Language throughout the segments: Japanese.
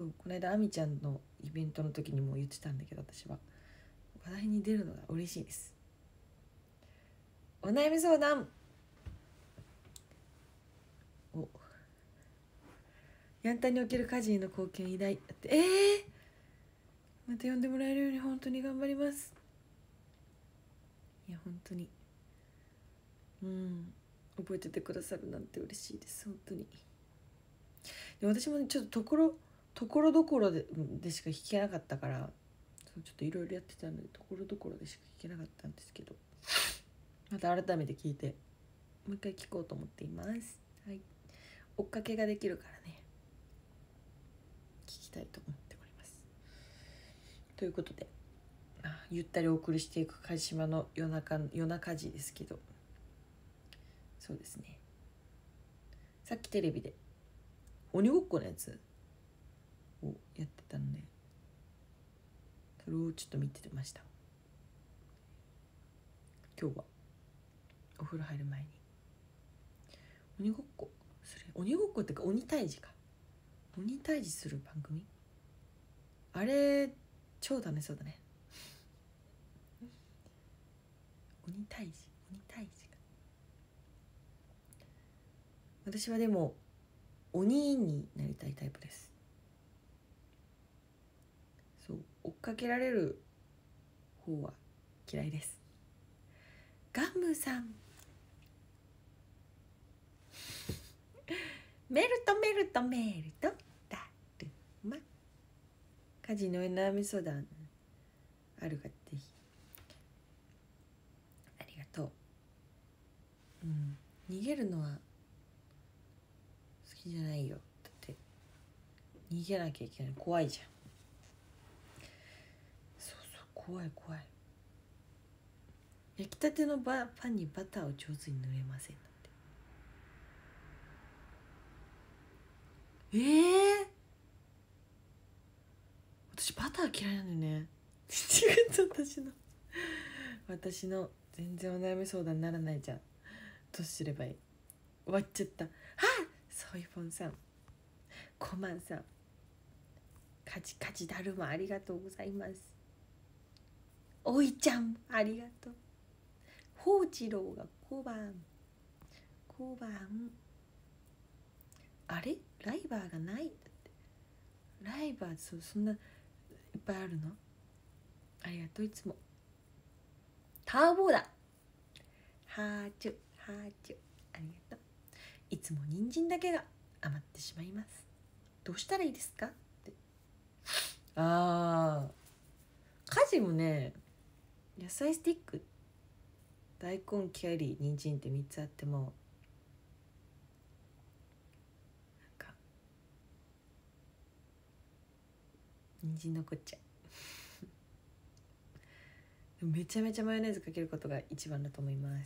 この間あみちゃんのイベントの時にも言ってたんだけど、私は話題に出るのが嬉しいです。お悩み相談。お、ヤンタンにおける家事への貢献偉大って、また呼んでもらえるように本当に頑張ります。いや本当に覚えててくださるなんて嬉しいです。本当に。で私もちょっとところどころでしか弾けなかったから、ちょっといろいろやってたのでところどころでしか弾けなかったんですけど、また改めて聞いてもう一回聞こうと思っています。はい、追っかけができるからね、聞きたいと思っております。ということで、ゆったりお送りしていく鹿島の夜中時ですけど、そうですね、さっきテレビで鬼ごっこのやつをやってたので、それをちょっと見てました。今日はお風呂入る前に鬼ごっこする、鬼ごっこっていうか鬼退治する番組、あれ超楽しそうだね。鬼退治か。私はでも鬼になりたいタイプです。そう、追っかけられる方は嫌いです。ガムさんメルトだるま、家事のお悩み相談あるかぜひ。ありがとう。逃げるのは好きじゃないよ。だって逃げなきゃいけない、怖いじゃん。そう怖い。焼きたてのパンにバターを上手に塗れませんだって。私バター嫌いなんだよね。違う、私の全然お悩み相談にならないじゃん。どうすればいい。終わっちゃった。ソイフォンさん、コマンさん、カチだるまありがとうございます。おいちゃんありがとう。ほうちろうが小判あれライバーがないだって。ライバーそんないっぱいあるの。ありがとう。いつもターボーだ。ハーチュありがとう。いつも人参だけが余ってしまいます。どうしたらいいですかって。家事もね、野菜スティック、大根、キャリー、人参って3つあっても、なんか人参残っちゃう。めちゃめちゃマヨネーズかけることが一番だと思います。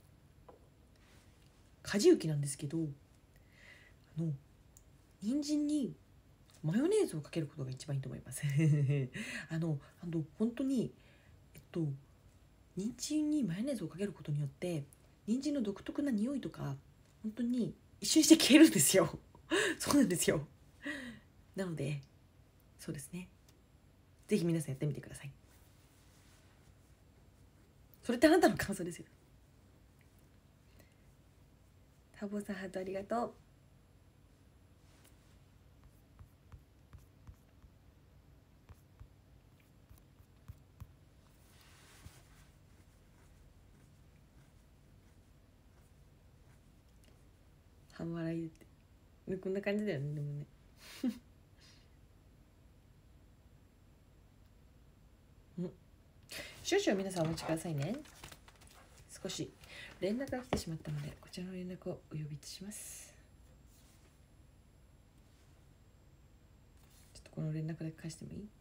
家事浮きなんですけど、人参にマヨネーズをかけることが一番いいと思います本当に人参にマヨネーズをかけることによって人参の独特な匂いとか本当に一瞬して消えるんですよそうなんですよ。なのでそうですね、ぜひ皆さんやってみてください。それってあなたの感想ですよ。タボさんハートありがとう。半笑いってこんな感じだよね。でもね少々皆さんお待ちくださいね。少し連絡が来てしまったのでこちらの連絡をお呼びいたします。ちょっとこの連絡だけ返してもいい？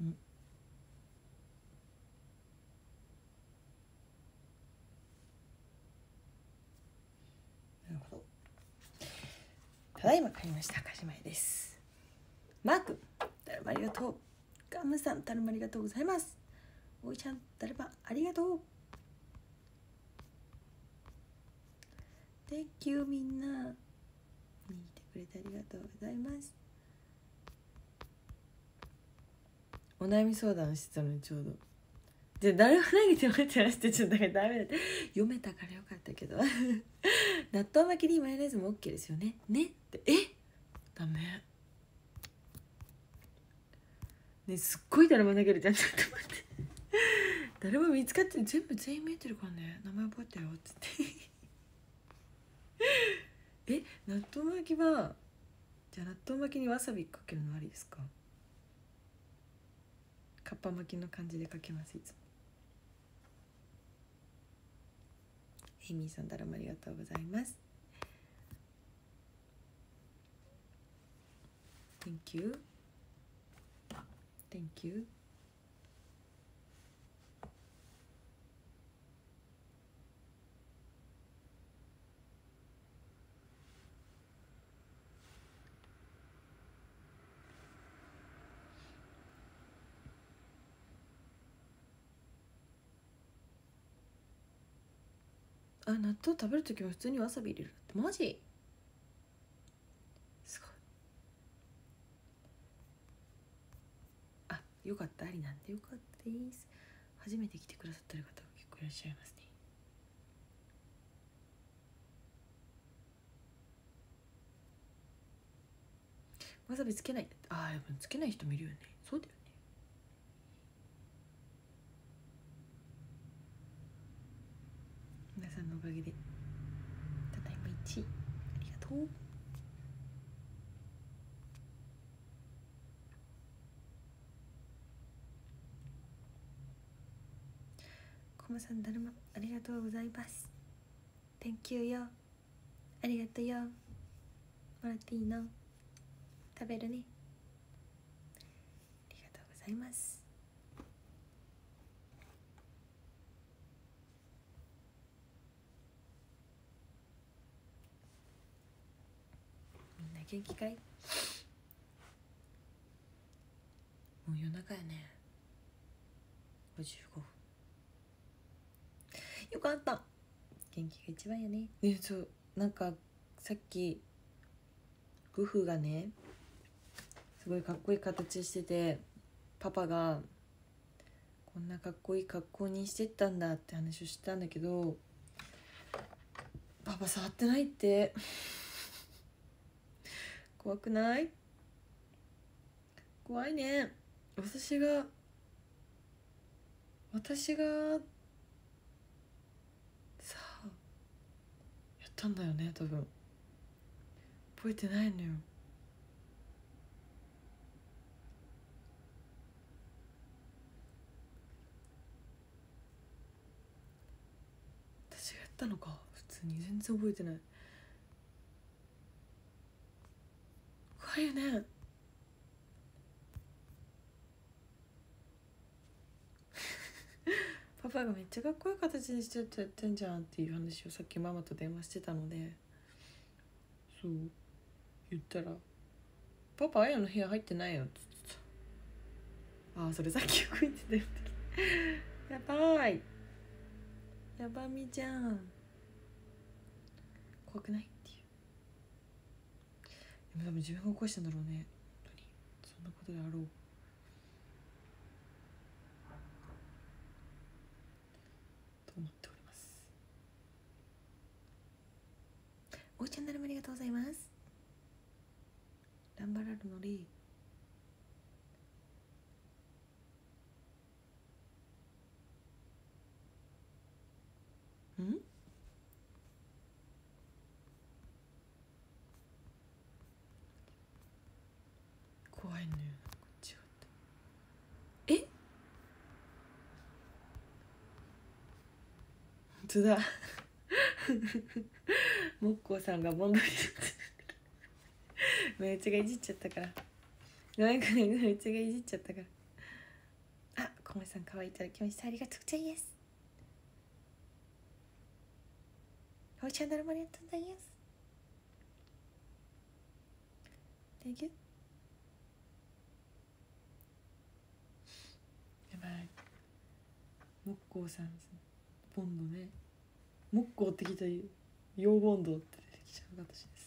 なるほど。ただいま帰りました。かしまえです。マークだるまありがとう。ガムさんだるまありがとうございます。おいちゃんだるまありがとう。Thank you みんな。見てくれてありがとうございます。お悩み相談してたのにちょうど。で誰も投げてもらってましてちょっとだからダメだって読めたからよかったけど納豆巻きにマヨネーズも OK ですよねってダメねすっごい誰も投げるじゃんちょっと待って誰も見つかって全員見えてるからね名前覚えたよっつって納豆巻きはじゃあ納豆巻きにわさびかけるのありですか？かっぱ巻きの感じでかけますいつも。エイミーさんだるまありがとうございます。 Thank you Thank you。 納豆食べるときは普通にわさび入れるってマジすごい。よかったありなんでよかったです。初めて来てくださってる方が結構いらっしゃいますね。わさびつけないやっぱつけない人もいるよね。そうだよね。皆さんのおかげでただいま1位ありがとう。コマさんだるまありがとうございます。 Thank you よありがとうよ。もらっていいの食べるね。ありがとうございます。みんな元気かい？もう夜中やね。55分。よかった。元気が一番やね。そうなんかさっきグフがねすごいかっこいい形しててパパがこんなかっこいい格好にしてったんだって話をしたんだけどパパ触ってないって怖くない？怖いね。私がさあやったんだよね多分。覚えてないのよ。私がやったのか普通に全然覚えてない。怖いよね。パパがめっちゃかっこいい形にしてってやってんじゃんっていう話をさっきママと電話してたのでそう言ったら「パパあやの部屋入ってないよ」っつってた。それさっきよく言ってたよやばいやばみじゃん。怖くないっていう。でも多分自分が起こしたんだろうね。本当にそんなことであろうと思っております。おいちゃんだるまありがとうございます。ランバラルのレイ怖いのよ。こっちは本当だもっこーさんがボンドリめっちゃがいじっちゃったからごめんめっちゃがいじっちゃったから小林さん可愛いいただきました。ありがとうございます。おチャンネルもありがとうございます。 Thank you。 やばい、木工さんボンドね、木工って聞いたらヨーボンドって出てきちゃう私です。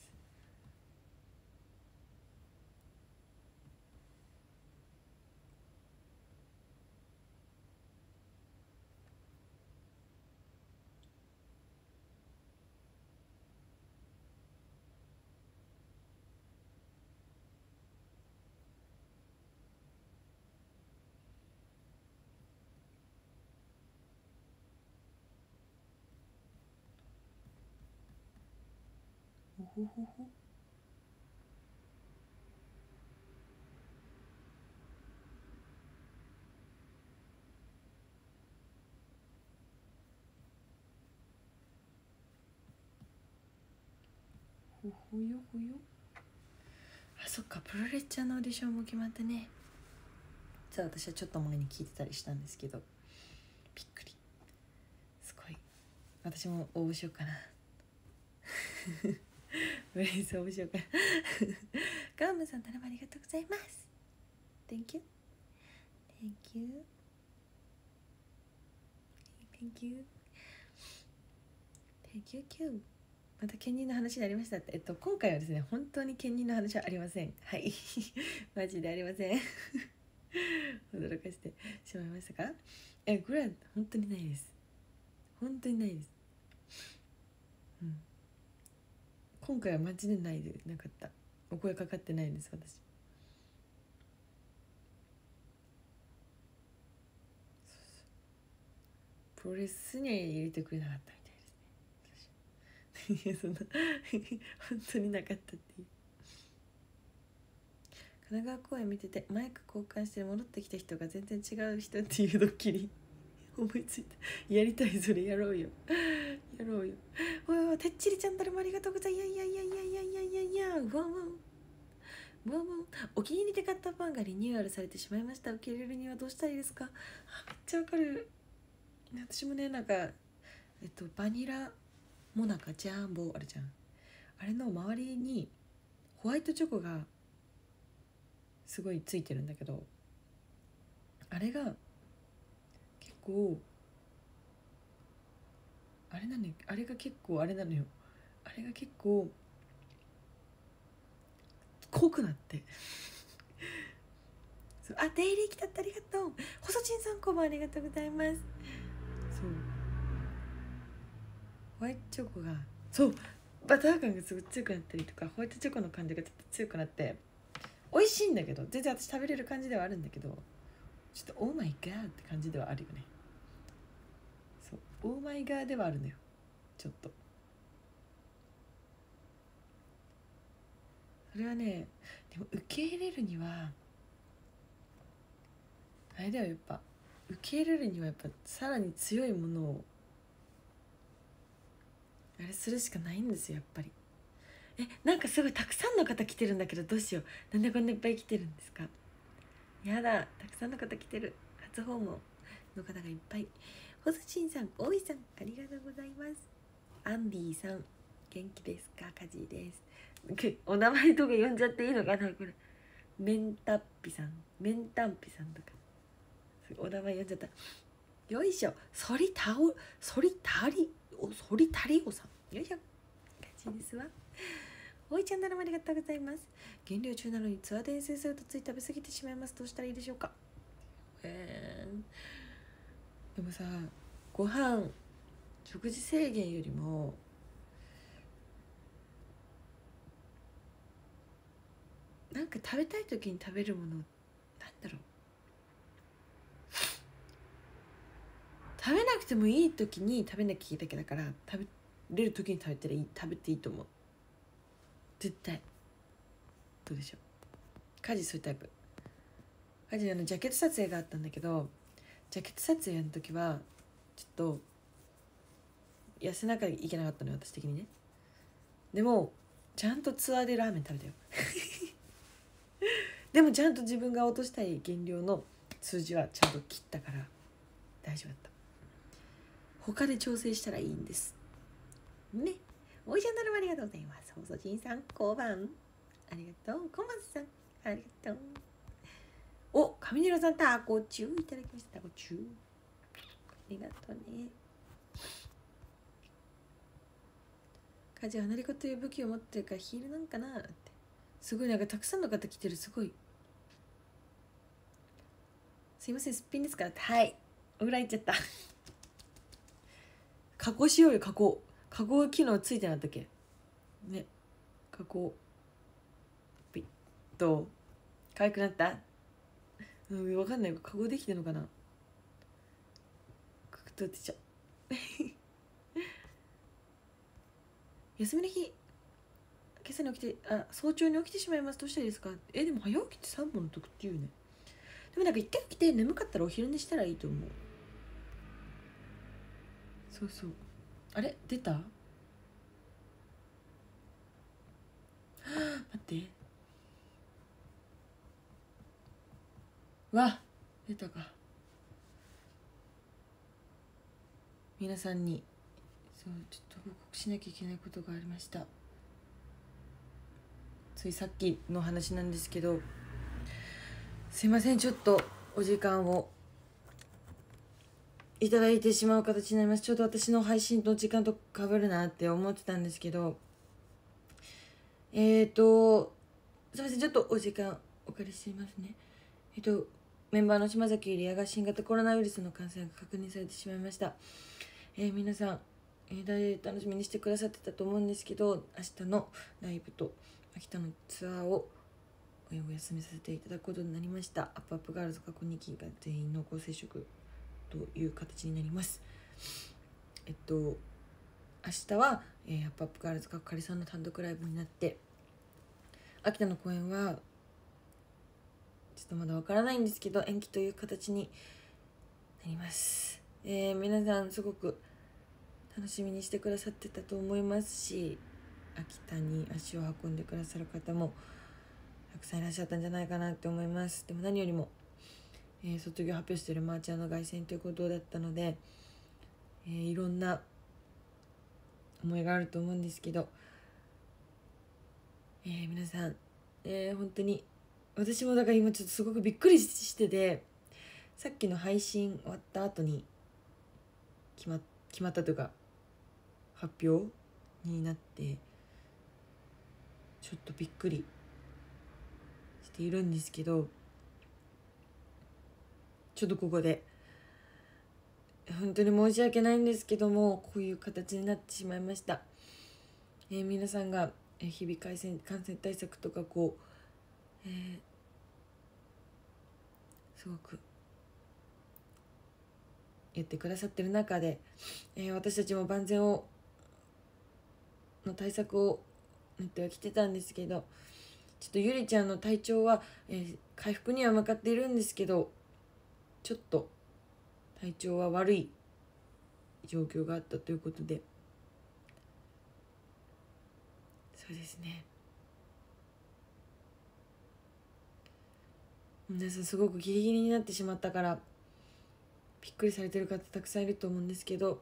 ほほほほ。ほほよほよ。あ、そっか、プロレスちゃんのオーディションも決まってね。実は私はちょっと前に聞いてたりしたんですけど、びっくり、すごい。私も応募しようかな。プロレス応募しようかな。ガームさん、頼みありがとうございます。 Thank you Thank you Thank you Thank you Q。 また兼任の話になりましたって。今回はですね、本当に兼任の話はありません。はいマジでありません驚かしてしまいましたか。これは本当にないです。本当にないです。今回はマジでないでなかった。お声かかってないんです私。プロレスには入れてくれなかったみたいですね。いや、そんな本当になかったっていう。神奈川公演見ててマイク交換して戻ってきた人が全然違う人っていうドッキリ思いついた。やりたい、それやろうよやろうよ。おい、てっちりちゃん、誰もありがとうございます。いやわんわんお気に入りで買ったパンがリニューアルされてしまいました。受け入れるにはどうしたらいいですか。めっちゃわかる。私もね、なんかバニラモナカジャンボあるじゃん。あれの周りにホワイトチョコがすごいついてるんだけど、あれが結構あれなのよ。あれが結構濃くなってあ、デイリー来たってありがとう。細ちんさん、こんばんありがとうございます。そうホワイトチョコがバター感がすごい強くなったりとか、ホワイトチョコの感じがちょっと強くなって美味しいんだけど、全然私食べれる感じではあるんだけど、ちょっとオーマイガーって感じではあるよね。オーマイガーではあるのよ、ちょっと。それはね、でも受け入れるにはあれだよ、やっぱ受け入れるにはやっぱさらに強いものをあれするしかないんですよ、やっぱり。なんかすごいたくさんの方来てるんだけど、どうしよう。なんでこんないっぱい来てるんですか。やだ、たくさんの方来てる。初訪問の方がいっぱい。ほずちんさん、おいさん、ありがとうございます。アンディさん、元気ですか。カジです。お名前とか呼んじゃっていいのかな、これ。メンタッピさんとかお名前呼んじゃった。よいしょ。ソリタリオさん、よいしょ。カジですわ。おいちゃん、ならありがとうございます。減量中なのにツアーで遠征するとつい食べ過ぎてしまいます。どうしたらいいでしょうか。でもさ、ご飯食事制限よりもなんか食べたい時に食べるもの、なんだろう、食べなくてもいい時に食べなきゃいいだけだから、食べれる時に食べていいと思う、絶対。どうでしょう。家事そういうタイプ。家事ジャケット撮影があったんだけど、ジャケット撮影の時はちょっと痩せなきゃいけなかったのよ、私的にね。でもちゃんとツアーでラーメン食べたよでもちゃんと自分が落としたい減量の数字はちゃんと切ったから大丈夫だった。他で調整したらいいんですね。おいしゃなるありがとうございます。ほそじんさん交番ありがとう。小松さんありがとう。お、上寺さんタコチューいただきました。タコチューありがとうね。カジは離れ子という武器を持ってるからヒールなんかなって。すごいなんかたくさんの方来てる。すごい。すいません、すっぴんですから。はい。裏行っちゃった。加工しようよ、加工。加工機能ついてなかったっけね。加工。ピッ。どう可愛くなった？わかんない。加工できてんのかな。どうやってちゃう。休みの日、今朝に起きて、早朝に起きてしまいます。どうしたらいいですか？でも早起きって3本の得っていうね。でもなんか一回起きて眠かったらお昼寝したらいいと思う。そうそう。あれ出た？待ってわ出たか。皆さんにそうちょっと報告しなきゃいけないことがありました。ついさっきの話なんですけど、すいません、ちょっとお時間をいただいてしまう形になります。ちょうど私の配信の時間と被るなって思ってたんですけど、すいません、ちょっとお時間お借りしていますね。メンバーの島崎ゆりやが新型コロナウイルスの感染が確認されてしまいました。皆さん、楽しみにしてくださってたと思うんですけど、明日のライブと秋田のツアーをお休みさせていただくことになりました。アップアップガールズ過去2期が全員濃厚接触という形になります。明日は、アップアップガールズ過去カリさんの単独ライブになって、秋田の公演はちょっとまだわからないんですけど延期という形になります。皆さんすごく楽しみにしてくださってたと思いますし、秋田に足を運んでくださる方もたくさんいらっしゃったんじゃないかなって思います。でも何よりも、卒業発表しているマーチャーの凱旋ということだったので、いろんな思いがあると思うんですけど、皆さん、本当に私もだから今ちょっとすごくびっくりしてて、さっきの配信終わった後に決まったというか発表になって、ちょっとびっくりしているんですけど、ちょっとここで本当に申し訳ないんですけども、こういう形になってしまいました。皆さんが日々感染対策とかすごくやってくださってる中で、私たちも万全の対策を練ってはきてたんですけど、ちょっとゆりちゃんの体調は、回復には向かっているんですけど、ちょっと体調は悪い状況があったということで、そうですね、皆さんすごくギリギリになってしまったからびっくりされてる方たくさんいると思うんですけど、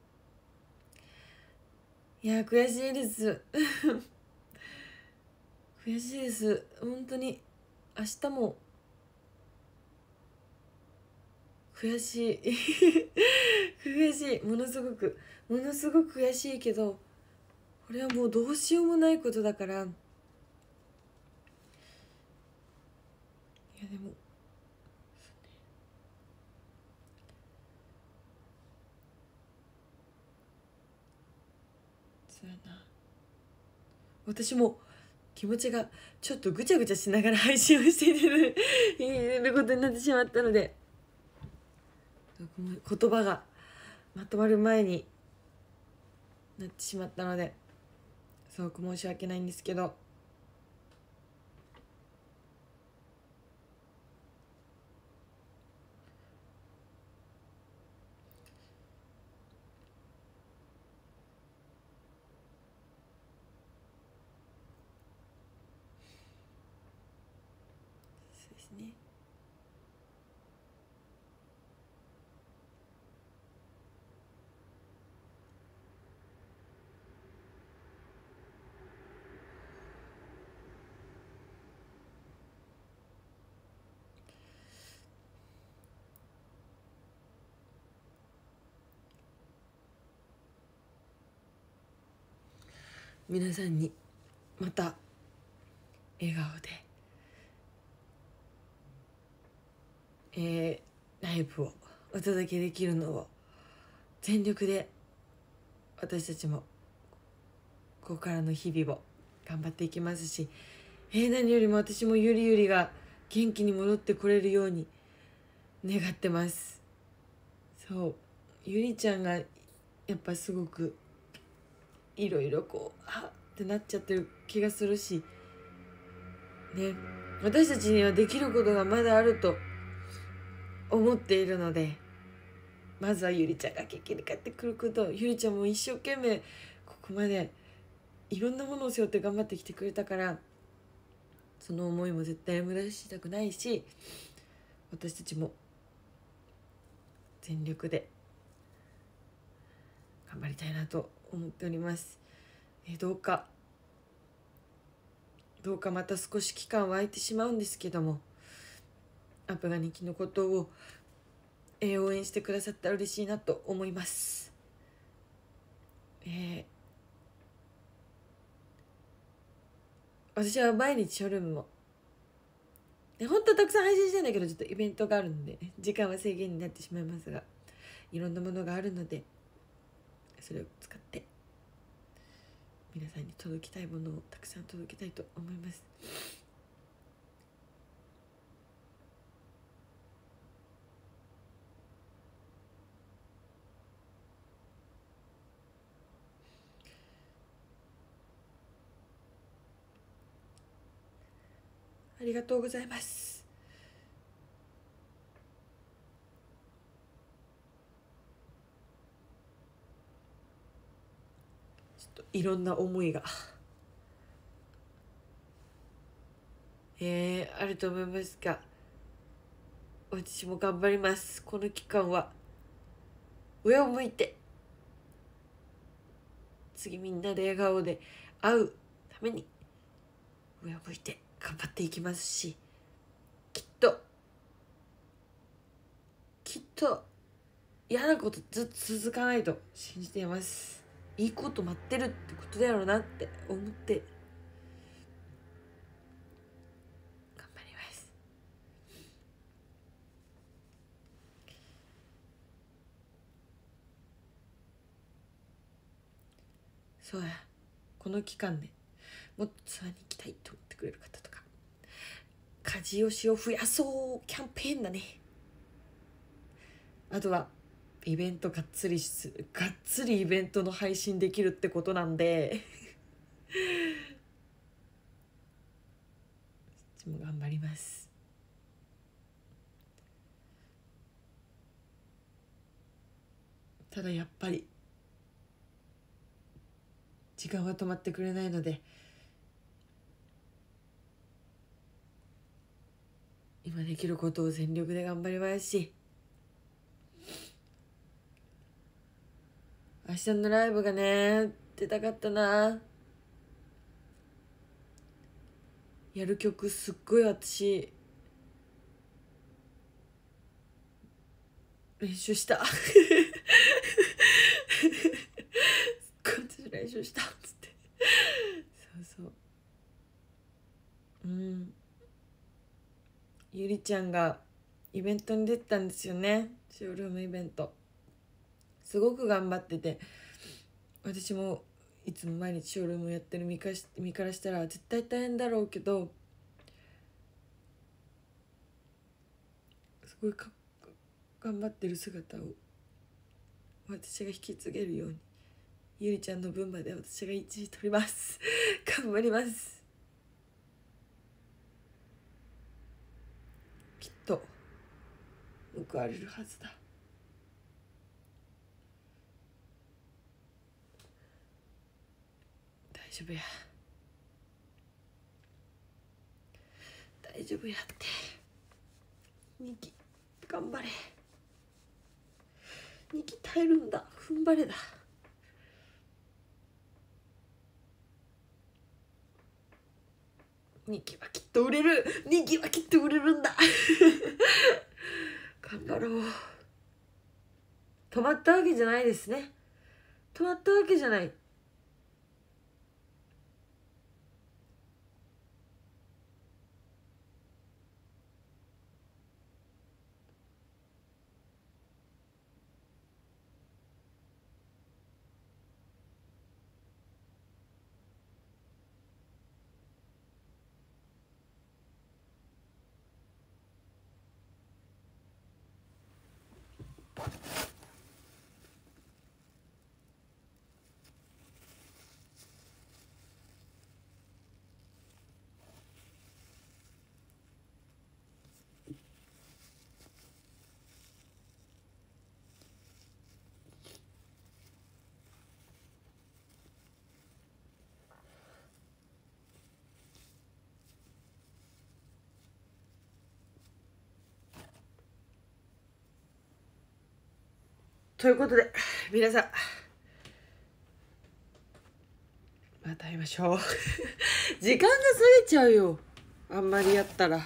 いや悔しいです悔しいです、本当に。明日も悔しい悔しい、ものすごく悔しいけど、これはもうどうしようもないことだから。いやでもそうやな、私も気持ちがちょっとぐちゃぐちゃしながら配信をしていることになってしまったので、言葉がまとまる前になってしまったので、すごく申し訳ないんですけど、そうですね、 皆さんにまた笑顔で、ライブをお届けできるのを全力で私たちもここからの日々を頑張っていきますし、何よりも私もゆりゆりが元気に戻ってこれるように願ってます。そうゆりちゃんがやっぱすごくいろいろこうってなっちゃってる気がするしね、私たちにはできることがまだあると思っているので、まずはゆりちゃんが元気に帰ってくること、ゆりちゃんも一生懸命ここまでいろんなものを背負って頑張ってきてくれたから、その思いも絶対無駄にしたくないし、私たちも全力で頑張りたいなと思っております。どうかまた少し期間は空いてしまうんですけども、アプガニキのことを、応援してくださったら嬉しいなと思います。私は毎日ショールームも本当はたくさん配信してんだけど、ちょっとイベントがあるので時間は制限になってしまいますが、いろんなものがあるのでそれを使って皆さんに届きたいものをたくさん届けたいと思います。ありがとうございます。ちょっといろんな思いがあると思いますが、私も頑張ります。この期間は上を向いて次みんなで笑顔で会うために上を向いて頑張っていきますし、きっと嫌なことずっと続かないと信じています。いいこと待ってるってことだろうなって思って頑張ります。そうや、この期間でもっとツアーに行きたいと思ってくれる方とか、家事よしを増やそうキャンペーンだね。あとはイベントがっつりイベントの配信できるってことなんでも頑張ります。ただやっぱり時間は止まってくれないので、今できることを全力で頑張りますし、明日のライブがね出たかったな。やる曲すっごい私練習したこっち練習したっつってそうゆりちゃんがイベントに出てたんですよね。ショールームイベントすごく頑張ってて、私もいつも毎日ショールームやってる身からしたら絶対大変だろうけど、すごい頑張ってる姿を私が引き継げるように、ゆりちゃんの分まで私が1位取ります頑張ります。きっと報われるはずだ。大丈夫やって2期頑張れ、2期耐えるんだ、踏ん張れだ。2期はきっと売れるんだ頑張ろう。止まったわけじゃないですね。止まったわけじゃない。 ということで皆さんまた会いましょう時間が過ぎちゃうよ、あんまりやったら。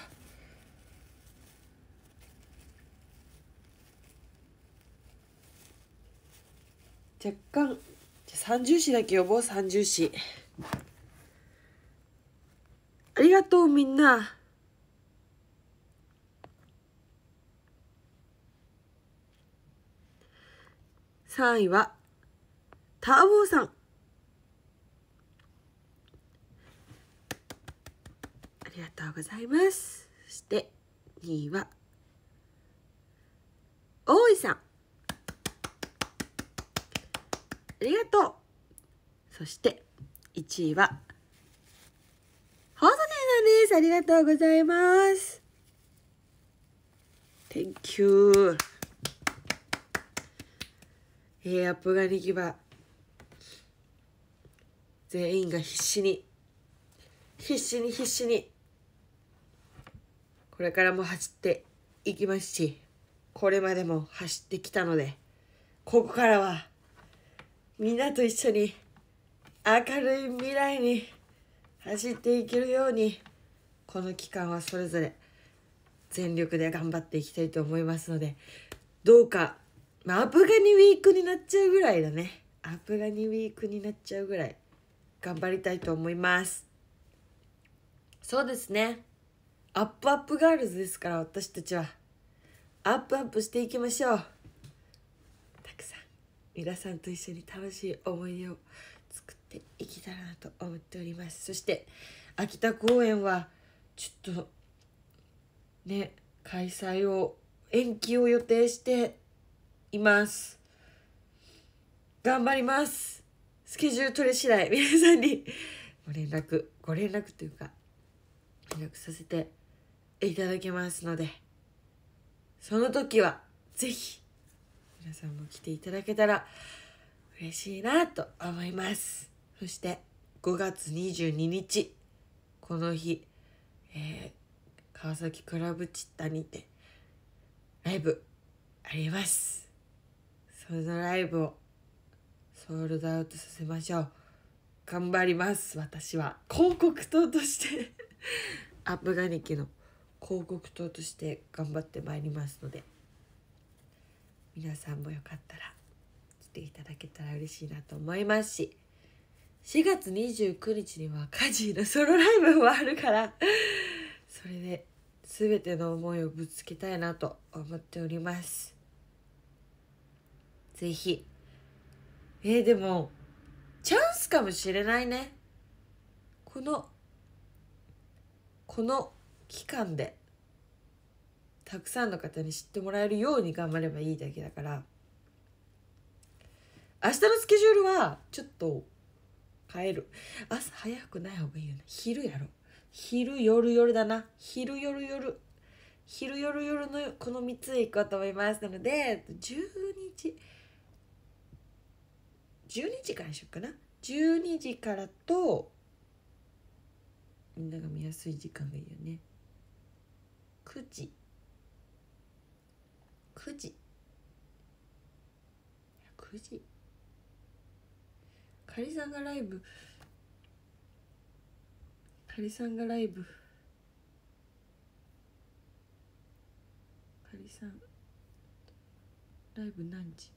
若干三重視だけ呼ぼう。三重視ありがとうみんな。3位はターボーさん、ありがとうございます。そして2位は大井さん、ありがとう。そして1位はホーソネさんです。ありがとうございます。 Thank you。 アップがにきば全員が必死にこれからも走っていきますし、これまでも走ってきたので、ここからはみんなと一緒に明るい未来に走っていけるように、この期間はそれぞれ全力で頑張っていきたいと思いますので、どうか、アップガニウィークになっちゃうぐらいだね。アップガニウィークになっちゃうぐらい頑張りたいと思います。そうですね、アップアップガールズですから、私たちはアップしていきましょう。たくさん皆さんと一緒に楽しい思い出を作っていけたらなと思っております。そして秋田公演はちょっとね、開催を延期を予定しています。頑張ります。スケジュール取れ次第皆さんにご連絡というか連絡させていただきますので、その時はぜひ皆さんも来ていただけたら嬉しいなと思います。そして5月22日この日、川崎クラブチッタにてライブあります。そのライブをソールドアウトさせましょう。頑張ります。私は広告塔としてアップガニキの広告塔として頑張ってまいりますので、皆さんもよかったら来ていただけたら嬉しいなと思いますし、4月29日にはカジーのソロライブもあるから、それで全ての思いをぶつけたいなと思っております。ぜひでもチャンスかもしれないね。この期間でたくさんの方に知ってもらえるように頑張ればいいだけだから、明日のスケジュールはちょっと変える。朝早くない方がいいよね。昼やろ。昼夜だな。昼夜のこの3つでいこうと思います。なので12時からにしようかな。12時からとみんなが見やすい時間がいいよね。9時カリさんがライブカリさんライブ何時？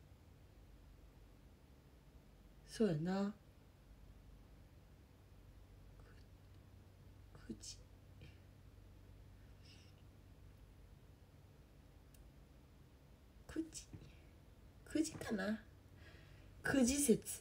そうやな、9時かな。9時説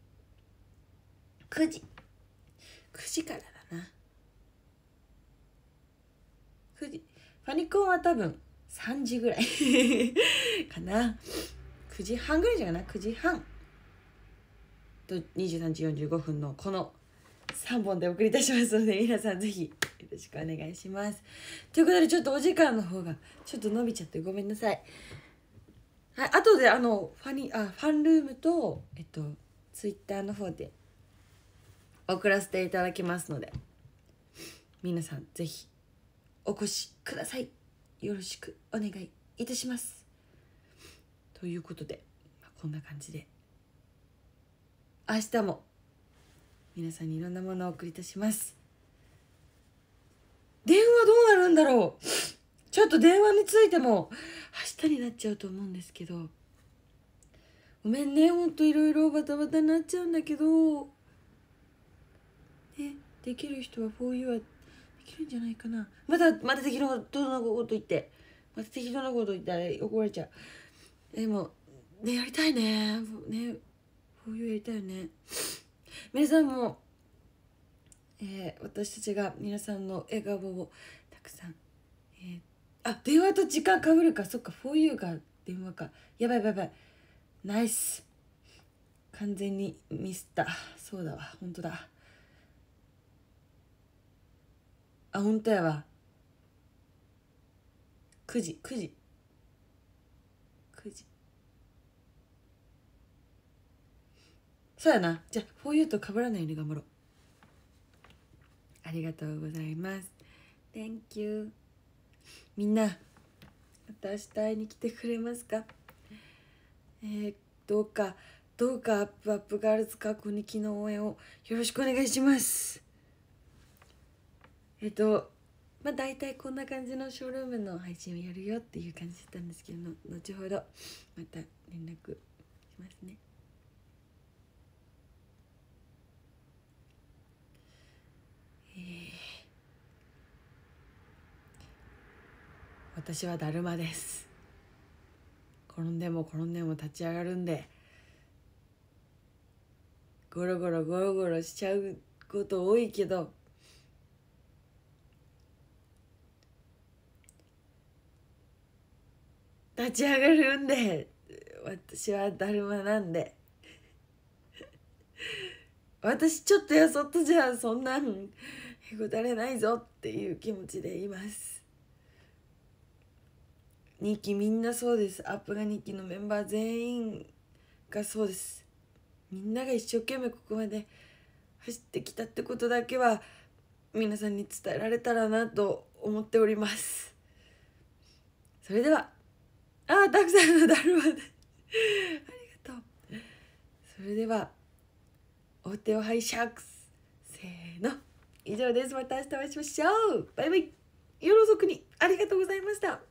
9時からだな。9時ファニコンは多分3時ぐらいかな。9時半ぐらいじゃないかな。9時半と23時45分のこの3本でお送りいたしますので、皆さんぜひよろしくお願いします。ということでちょっとお時間の方がちょっと伸びちゃってごめんなさい。はい、後でファンルームとツイッターの方で送らせていただきますので、皆さんぜひお越しください。よろしくお願いいたします。ということで、 こんな感じで明日も皆さんにいろんなものをお送りいたします。電話どうなるんだろう。ちょっと電話についても明日になっちゃうと思うんですけど、ごめんね、ほんといろいろバタバタになっちゃうんだけど、ね、できる人は 4U はできるんじゃないかな。また適当なこと言って、また適当なこと言ったら怒られちゃう。でもね、やりたいね。ね、 4U やりたいよね。皆さんも、私たちが皆さんの笑顔をたくさん、電話と時間かぶるか。そっか、 4U が電話か。やばいナイス、完全にミスった。そうだわ、本当だ。本当やわ。9時そうやな。じゃあ 4U と被らないように頑張ろう。ありがとうございます。 Thank you。 みんなまた明日会いに来てくれますか。どうかアップガールズ過去2期の応援をよろしくお願いします。大体こんな感じのショールームの配信をやるよっていう感じだったんですけど、後ほどまた連絡しますね。私はだるまです。転んでも立ち上がるんで、ゴロゴロしちゃうこと多いけど、立ち上がるんで、私はだるまなんで私ちょっとやそっとじゃそんなんへこたれないぞっていう気持ちでいます。2期みんなそうです。アップが2期のメンバー全員がそうです。みんなが一生懸命ここまで走ってきたってことだけは皆さんに伝えられたらなと思っております。それではたくさんのだるまでありがとう。それではお手を拝借。せーの、以上です。また明日お会いしましょう。バイバイ。夜遅くにありがとうございました。